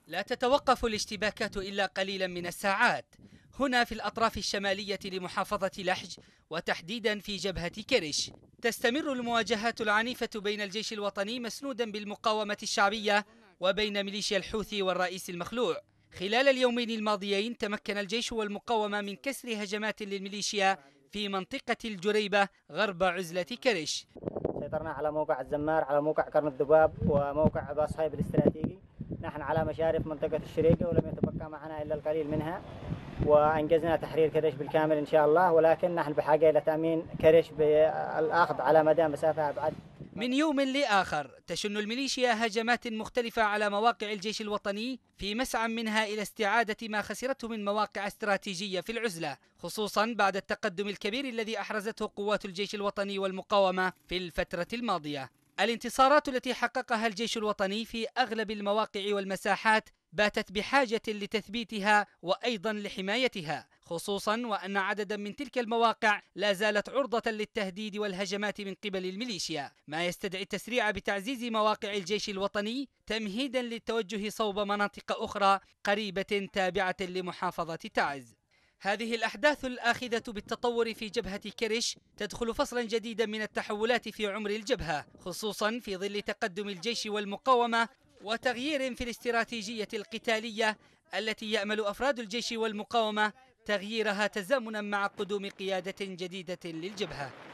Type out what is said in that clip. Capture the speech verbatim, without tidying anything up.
لا تتوقف الاشتباكات إلا قليلا من الساعات هنا في الأطراف الشمالية لمحافظة لحج، وتحديدا في جبهة كرش. تستمر المواجهات العنيفة بين الجيش الوطني مسنودا بالمقاومة الشعبية وبين ميليشيا الحوثي والرئيس المخلوع. خلال اليومين الماضيين تمكن الجيش والمقاومة من كسر هجمات للميليشيا في منطقة الجريبة غرب عزلة كرش. سيطرنا على موقع الزمار، على موقع قرن الذباب، وموقع باصهيب الاستراتيجي. نحن على مشارف منطقة الشريقة ولم يتبقى معنا إلا القليل منها، وأنجزنا تحرير كرش بالكامل إن شاء الله، ولكن نحن بحاجة إلى تأمين كرش بالأخذ على مدى مسافة أبعد. من يوم لآخر تشن الميليشيا هجمات مختلفة على مواقع الجيش الوطني في مسعى منها إلى استعادة ما خسرته من مواقع استراتيجية في العزلة، خصوصا بعد التقدم الكبير الذي أحرزته قوات الجيش الوطني والمقاومة في الفترة الماضية. الانتصارات التي حققها الجيش الوطني في أغلب المواقع والمساحات باتت بحاجة لتثبيتها وأيضا لحمايتها، خصوصا وأن عددا من تلك المواقع لا زالت عرضة للتهديد والهجمات من قبل الميليشيا، ما يستدعي التسريع بتعزيز مواقع الجيش الوطني تمهيدا للتوجه صوب مناطق أخرى قريبة تابعة لمحافظة تعز. هذه الأحداث الآخذة بالتطور في جبهة كرش تدخل فصلا جديدا من التحولات في عمر الجبهة، خصوصا في ظل تقدم الجيش والمقاومة وتغيير في الاستراتيجية القتالية التي يأمل أفراد الجيش والمقاومة تغييرها تزامنا مع قدوم قيادة جديدة للجبهة.